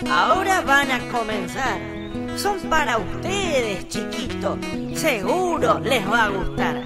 ahora van a comenzar. Son para ustedes, chiquitos. Seguro les va a gustar.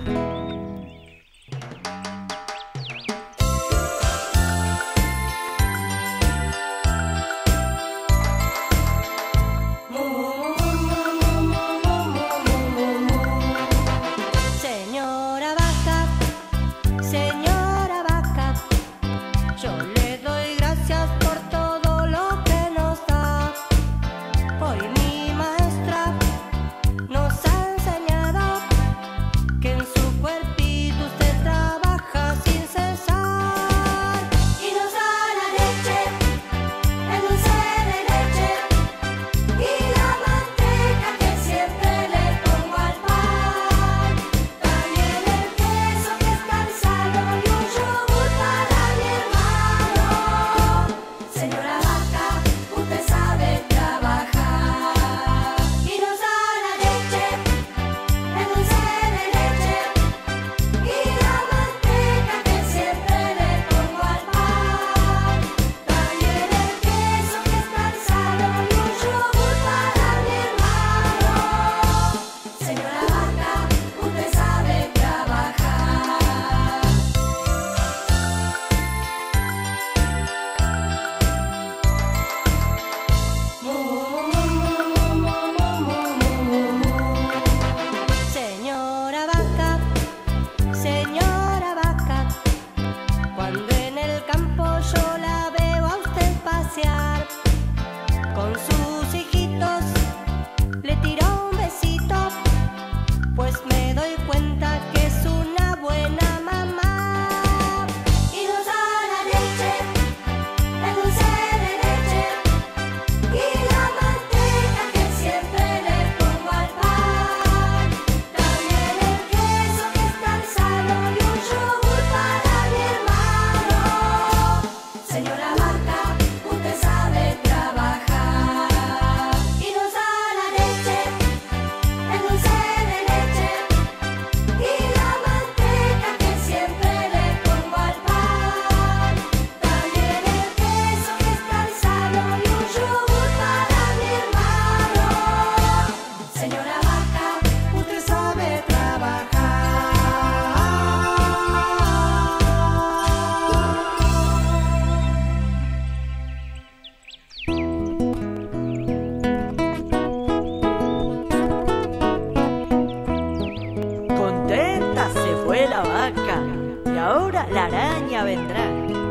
La araña vendrá.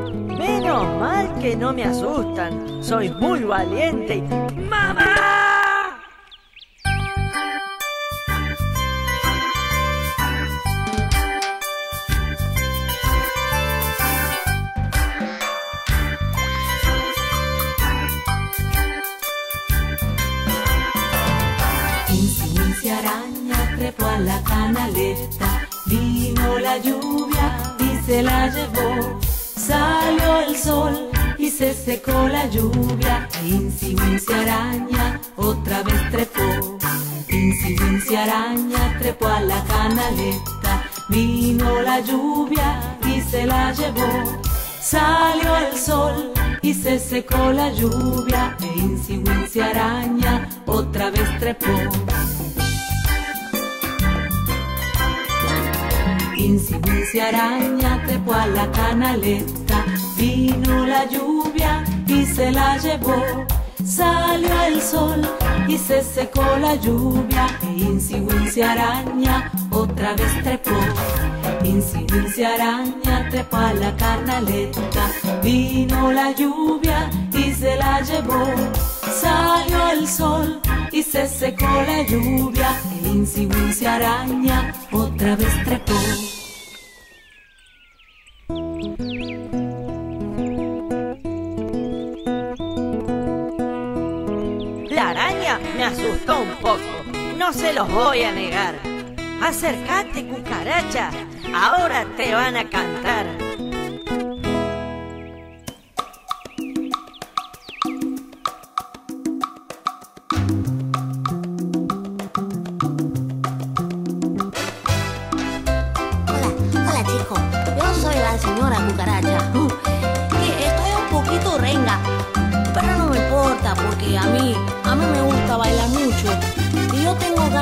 Menos mal que no me asustan. Soy muy valiente y... ¡Mamá! Insi, Insi araña trepó a la canaleta. Vino la lluvia y se la llevó. Salió el sol y se secó la lluvia. Insi, Insi araña otra vez trepó. Insi, Insi araña trepó a la canaleta. Vino la lluvia y se la llevó. Salió el sol y se secó la lluvia. Insi, Insi araña otra vez trepó. Insi, Insi araña trepó a la canaleta. Vino la lluvia y se la llevó. Salió el sol y se secó la lluvia. Insi, Insi araña otra vez trepó. Insi, Insi araña trepó a la canaleta. Vino la lluvia y se la llevó. Salió el sol y se secó la lluvia. Insi, Insi araña otra vez trepó. La araña me asustó un poco, no se los voy a negar. Acércate, cucaracha, ahora te van a cantar. Hola chicos, yo soy la señora cucaracha. Y estoy un poquito renga, pero no me importa porque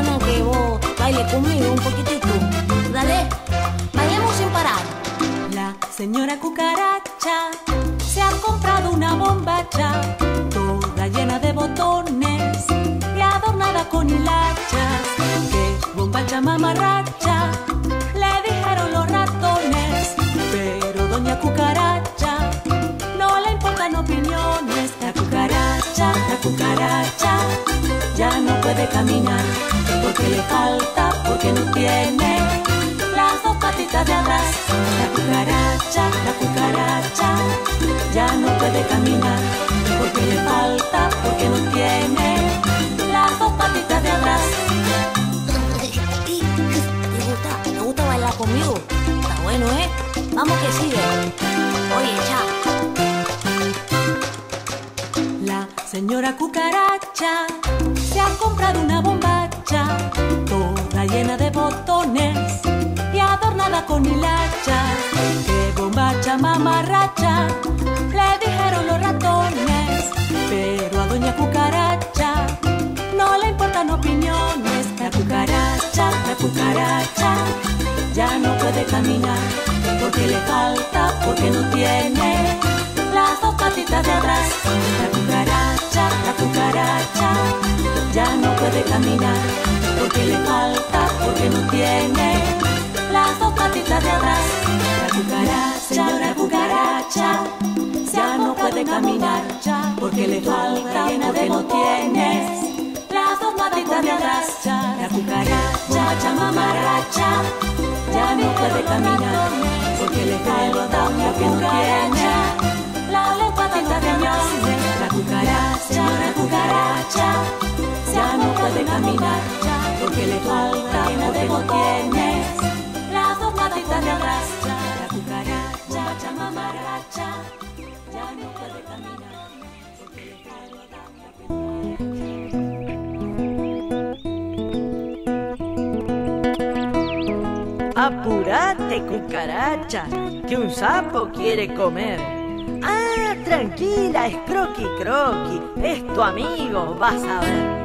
ganas que vos bailes conmigo un poquitito. Dale, bailemos sin parar. La señora cucaracha se ha comprado una bombacha, toda llena de botones y adornada con hilachas. ¡Qué bombacha mamarracha!, le dijeron los ratones. Pero doña cucaracha no le importan opiniones. La cucaracha ya no puede caminar, porque le falta, porque no tiene las dos patitas de atrás. La cucaracha ya no puede caminar, porque le falta, porque no tiene las dos patitas de atrás. ¿Te gusta bailar conmigo? Está bueno, ¿eh? Vamos que sigue. Oye, cha. La señora cucaracha se ha comprado una bombacha, toda llena de botones y adornada con hilachas. ¡Qué bombacha mamarracha!, le dijeron los ratones. Pero a doña cucaracha no le importan opiniones. La cucaracha ya no puede caminar, porque le falta, porque no tiene las dos patitas de atrás. La cucaracha ya no puede caminar, porque le falta, porque no tiene las dos patitas de atrás. Señora cucaracha ya no puede caminar, porque le falta, porque no tiene las dos patitas de atrás. La cucaracha mamarracha ya no puede caminar, porque le falta, porque no tiene las dos patitas de atrás. La cucaracha ya no puede caminar, porque le falta, porque no tiene las dos patitas de atrás. La cucaracha mamarracha ya no puede caminar, porque le falta, porque no tiene. Apurate, cucaracha, que un sapo quiere comer. Ah, tranquila, es Croqui Croqui, es tu amigo, vas a ver.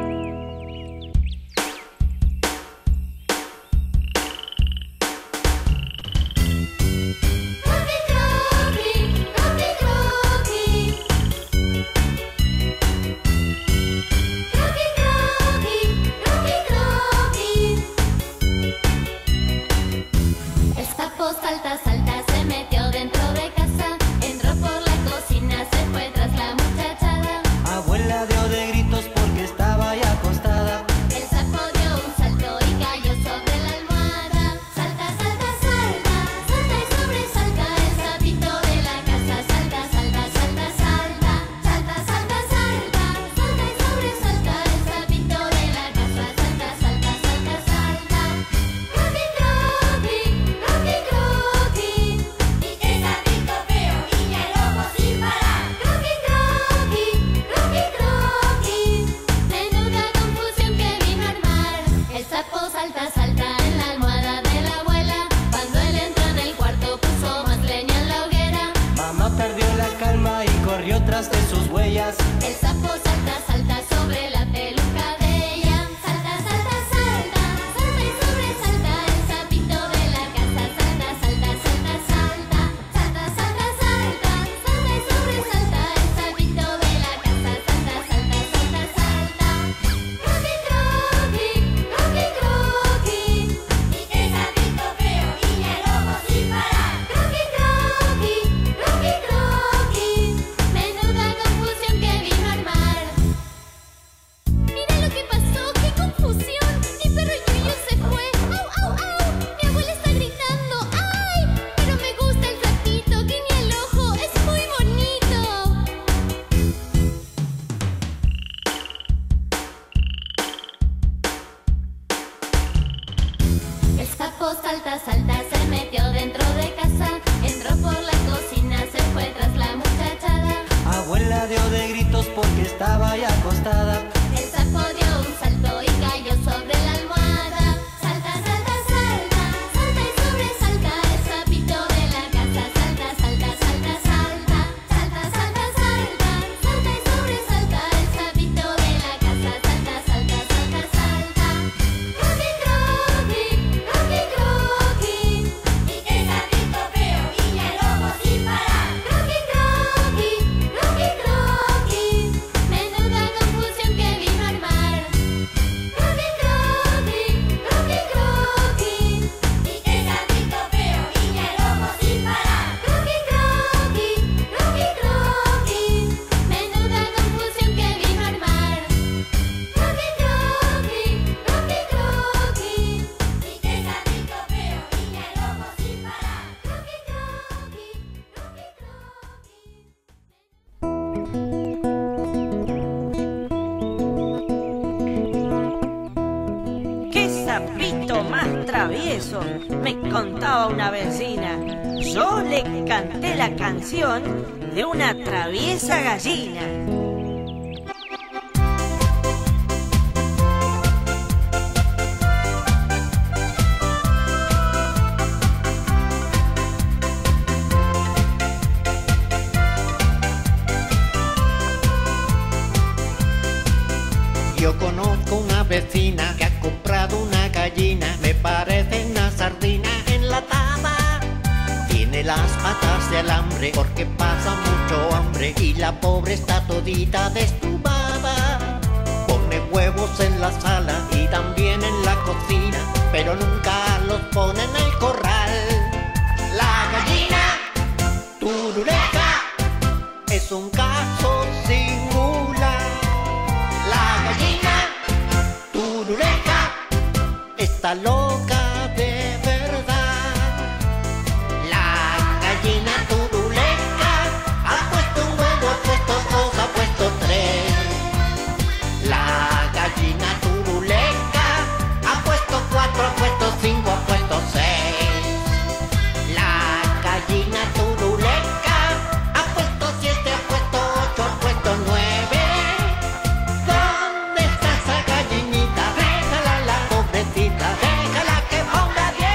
Salta, salta, se metió dentro de casa, entró por la cocina, se fue tras la muchachada. Abuela dio de gritos porque estaba ya acostada. El sapo dio un salto y cayó sobre la almohada. Salta, salta, salta, salta y sobresalta el sapito de la casa. Salta, salta, salta, salta, salta, salta, salta, salta y sobresalta el sapito de la casa. Salta, salta, salta, salta. Croqui, croqui, croqui, croqui. Y qué sapito feo, guiña el ojo sin parar. Croqui, croqui, croqui, croqui. Menuda confusión que vino a armar. El sapo salta, salta en la almohada de la abuela. Cuando él entró en el cuarto puso más leña en la hoguera. Mamá perdió la calma y corrió tras de sus huellas. El sapo salta, salta sobre la peluca de ella. Salta, salta, salta, salta y sobresalta el sapito de la casa. Salta, salta, salta, salta, salta, salta, salta, salta y sobresalta el sapito de la casa. Salta, salta, salta, salta. Croqui, croqui, croqui, croqui. Y qué sapito feo, guiña el ojo sin parar. Croqui, croqui, croqui, croqui. Menuda confusión que vino a armar. Mira lo que pasó, qué confusión. Mi perro Yuyu se fue. ¡Au, au, au! Mi abuela está gritando. ¡Ay! Pero me gusta el sapito, guiña el ojo, es muy bonito. El sapo salta, salta, se metió dentro de casa. Entró por la cocina, se fue tras la muchachada. Abuela dio de gritos porque estaba ya acostada. El sapo dio un salto y cayó sobre la almohada. Salta, salta, salta, salta y sobresalta el sapito de la casa. Salta, salta, salta, salta, salta, salta, salta, salta y sobresalta el sapito de la casa. Salta, salta, salta, salta. travieso, me contaba una vecina. Yo le canté la canción de una traviesa gallina. Yo conozco una vecina que ha comprado una gallina, me parece una sardina enlatada. Tiene las patas de alambre porque pasa mucho hambre y la pobre está todita destubada. Pone huevos en la sala y también en la cocina, pero nunca los pone en el corral. La gallina turuleca es un caso singular. La gallina turuleca está loca de verdad. La gallina turuleca ha puesto un huevo, ha puesto dos, ha puesto tres. La gallina turuleca ha puesto cuatro, ha puesto cinco, ha puesto seis. La gallina turuleca ha puesto siete, ha puesto ocho, ha puesto nueve. ¿Dónde está esa gallinita? Déjala la pobrecita, déjala que ponga 10.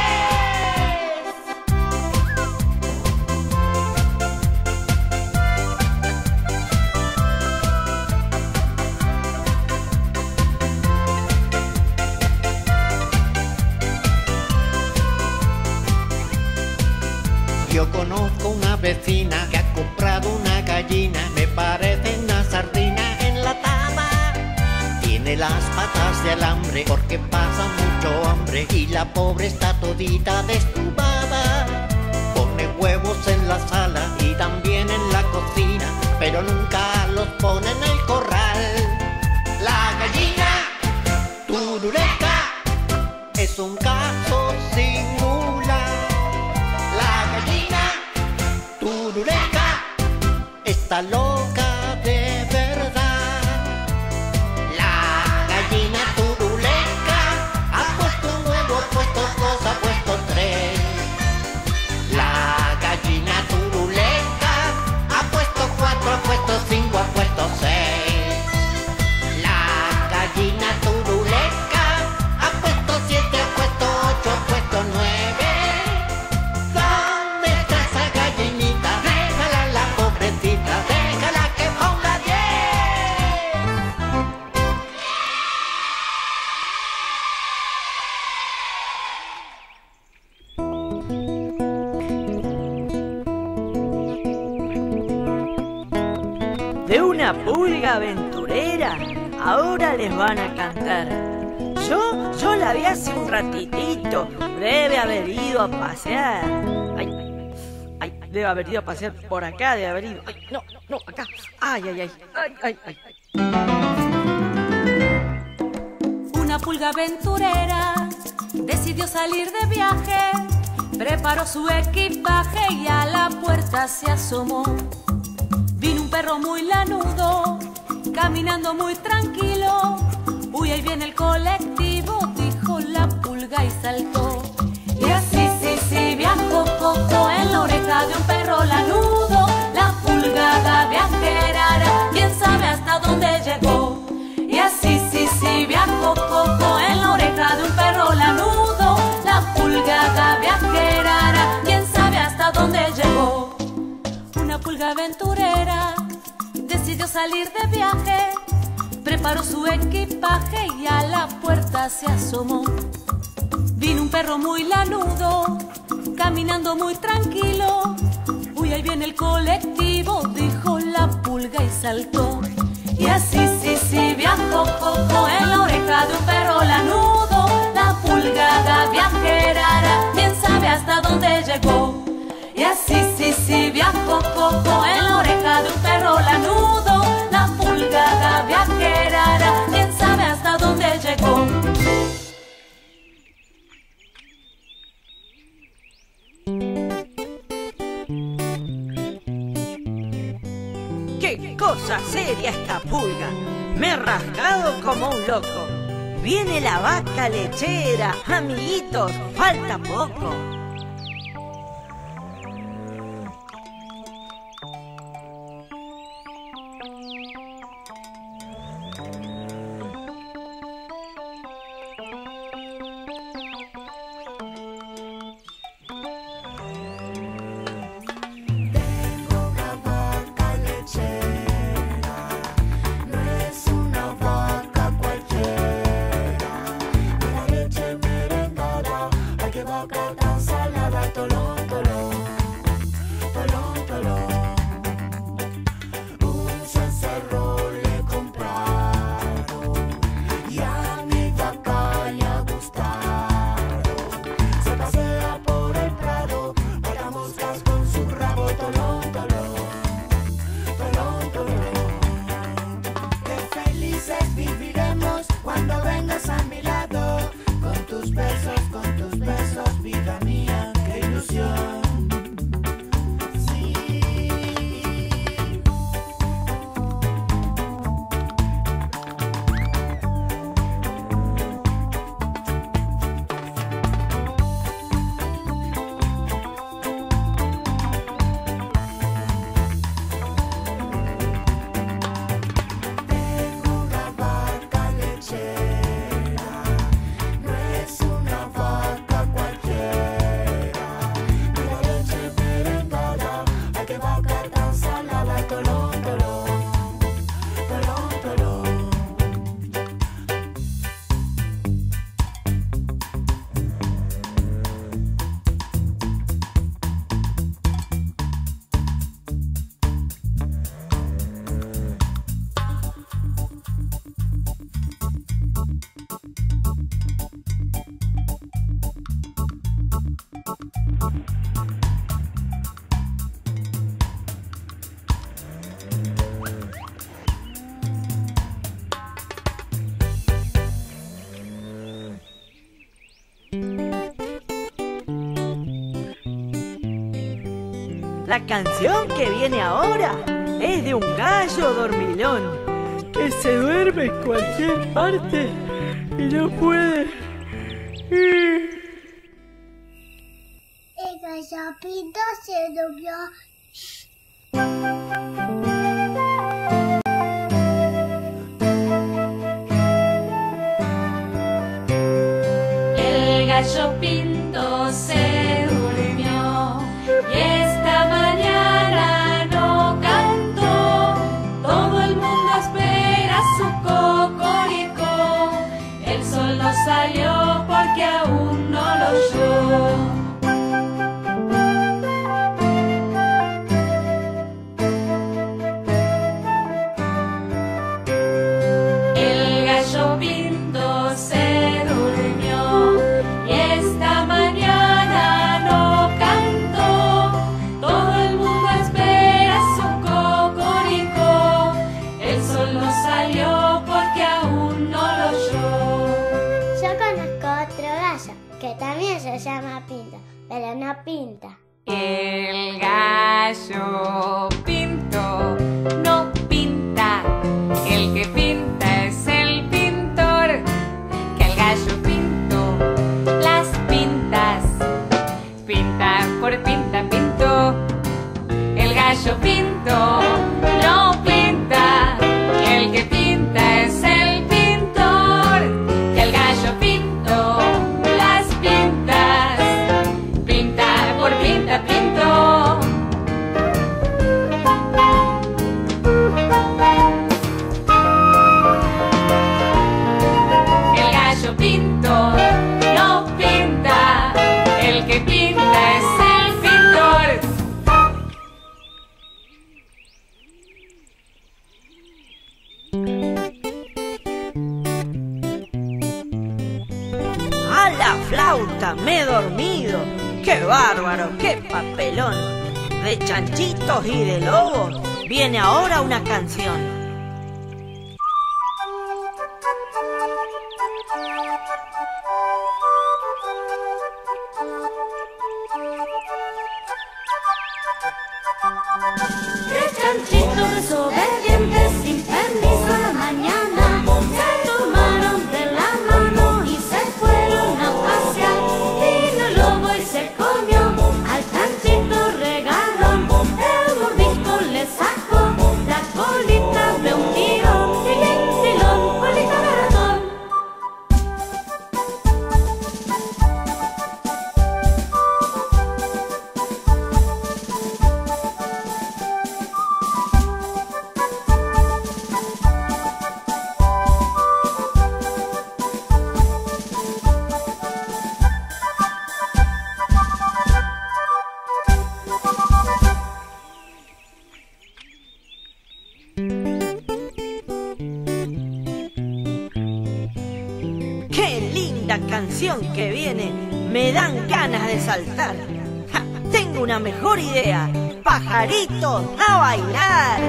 Yo conozco una vecina que ha comprado una gallina, me parece una sardina enlatada. Tiene las patas de alambre porque pasa mucho hambre y la pobre está todita destubada. Pone huevos en la sala y también en la cocina, pero nunca los pone en el corral. La gallina turuleca es un caso singular. La gallina turuleca está loca de verdad. La gallina turuleca ha puesto un huevo, ha puesto dos, ha puesto tres. La gallina turuleca ha puesto cuatro, ha puesto cinco, ha puesto seis. La gallina turuleca ha puesto siete, ha puesto ocho, ha puesto nueve. ¿Dónde está esa gallinita? Déjala la pobrecita, déjala que ponga 10. De una pulga aventurera, ahora les van a cantar. Yo la vi hace un ratitito, debe haber ido a pasear. Ay, debe haber ido a pasear por acá, debe haber ido. Ay, no, acá. Ay. Una pulga aventurera decidió salir de viaje, preparó su equipaje y a la puerta se asomó. Vino un perro muy lanudo, caminando muy tranquilo. Uy, ahí viene el colectivo, dijo la pulga y saltó. Y así, sí, viajó Coco en la oreja de un perro lanudo. La pulgada viajera, quién sabe hasta dónde llegó. Y así, sí, viajó Coco en la oreja de un perro lanudo. La pulgada viajera, quién sabe hasta dónde llegó. Una pulga aventurera decidió salir de viaje, preparó su equipaje y a la puerta se asomó. Vino un perro muy lanudo, caminando muy tranquilo. Uy, ahí viene el colectivo, dijo la pulga y saltó. Y así, sí, viajó Coco en la oreja de un perro lanudo. La pulgada viajera, quién sabe hasta dónde llegó. Y así, sí, viajó Coco en la oreja de un perro lanudo. La pulgada viajera, quién sabe hasta dónde llegó. ¡Qué cosa seria esta pulga! Me he rascado como un loco. viene la vaca lechera. Amiguitos, falta poco. La canción que viene ahora es de un gallo dormilón que se duerme en cualquier parte y no puede. El gallopito se durmió. El gallo pinto se durmió y esta mañana no cantó. Todo el mundo espera su cocorico. El sol no salió porque aún no lo oyó. El gallo pinto se durmió y esta mañana no cantó. Todo el mundo espera su cocorico. El sol no salió porque aún no lo oyó. Yo conozco otro gallo que también se llama Pinto, pero no pinta. El gallo pinto no pinta, el que pinta es el pintor. Que al gallo pinto las pintas, pinta por pinta pinto. El gallo pinto no pinta, el que pinta es el pintor. Que al gallo pinto las pintas, pinta por pinta pinto. El gallo pinto no pinta, el que pinta es el pintor. ¡A la flauta! ¡Me he dormido! ¡Qué bárbaro! ¡Qué papelón! De chanchitos y de lobos viene ahora una canción. Tres chanchitos desobedientes sin permiso a la mañana se tomaron de la mano. canción que viene me dan ganas de saltar. ¡Ja! Tengo una mejor idea. ¡Pajaritos a bailar!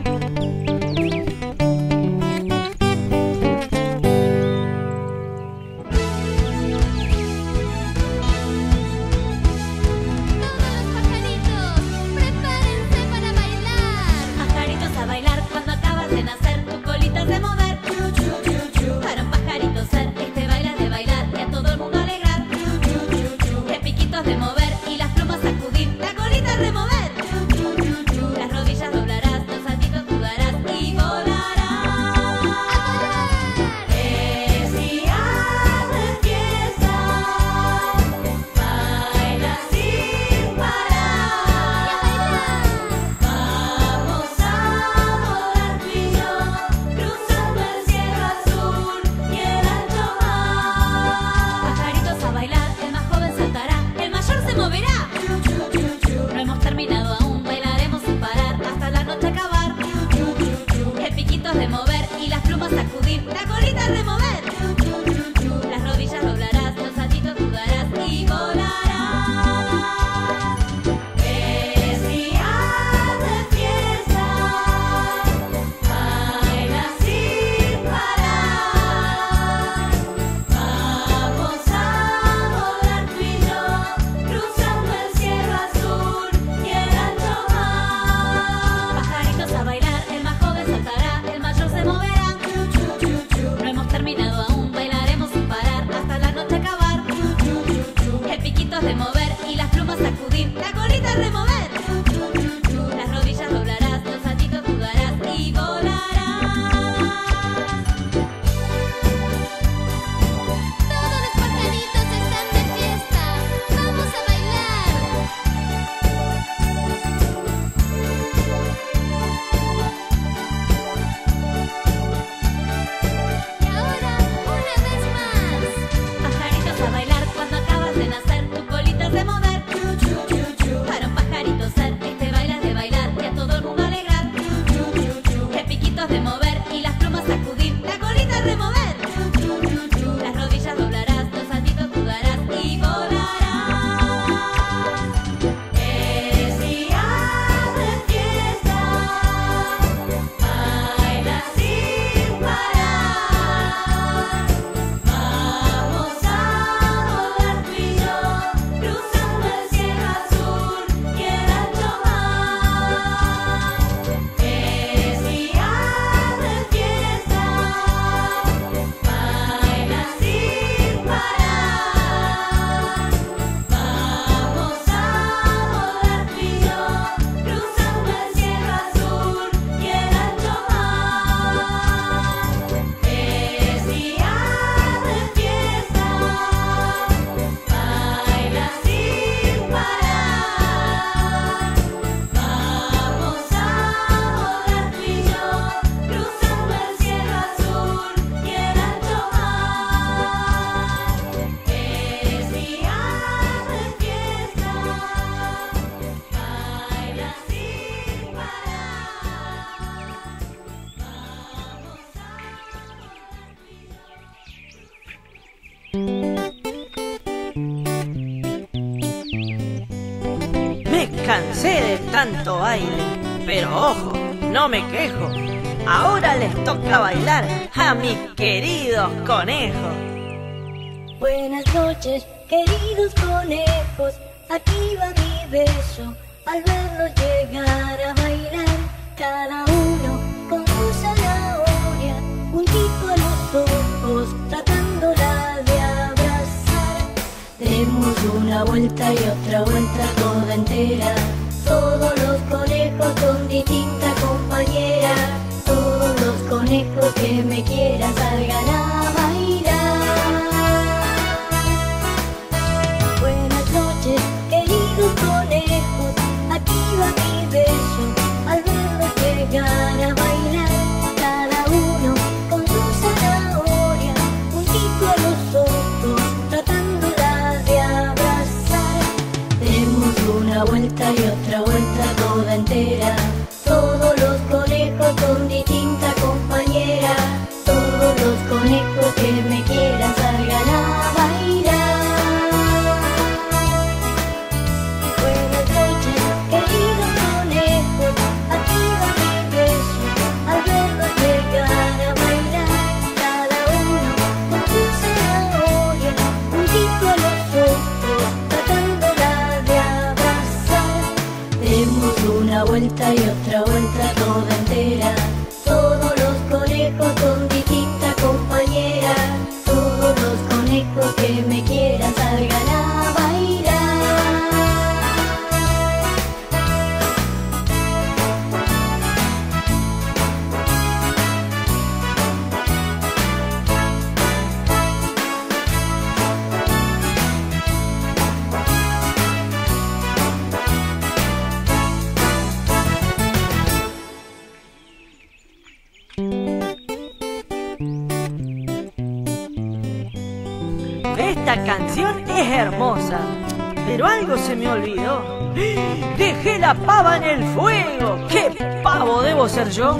Cansé de tanto baile, pero ojo, no me quejo. Ahora les toca bailar a mis queridos conejos. Buenas noches, queridos conejos, aquí va mi beso. Al verlos llegar a bailar, cada uno con su zanahoria, juntito a los ojos, tratándola de abrazar. Demos una vuelta y otra vuelta toda entera. Todos los conejos con distinta compañera. Todos los conejos que me quieran salgan a bailar. Buenas noches, queridos conejos, aquí va mi beso. Al verlos llegar a bailar, cada uno con su zanahoria, juntito a los ojos, tratándola de abrazar. Demos una vuelta y otra vuelta toda entera. Todos los conejos con distinta compañera. Todos los conejos que vuelta y otra vuelta toda entera. Todos los conejos con distinta compañera. Todos los conejos que me quieran salgan a bailar. Esta canción es hermosa, pero algo se me olvidó. ¡Dejé la pava en el fuego! ¿Qué pavo debo ser yo?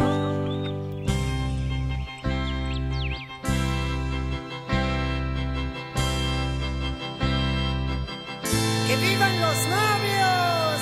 ¡Que vivan los novios!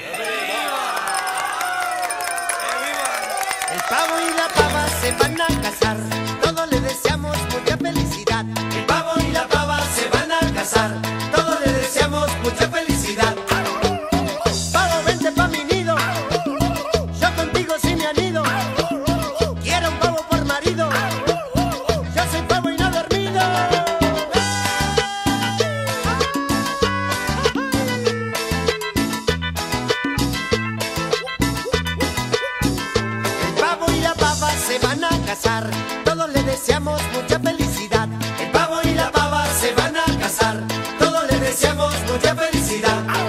El pavo y la pava se van a casar, todos le deseamos mucha felicidad. El pavo y la pava se van a casar, todos le deseamos mucha felicidad. Pavo, vente pa' mi nido, yo contigo sí me anido. Quiero un pavo por marido, yo soy pavo y no dormido. El pavo y la pava se van a casar, todos le deseamos mucha felicidad. El pavo y la pava se van a casar, todos le deseamos mucha felicidad.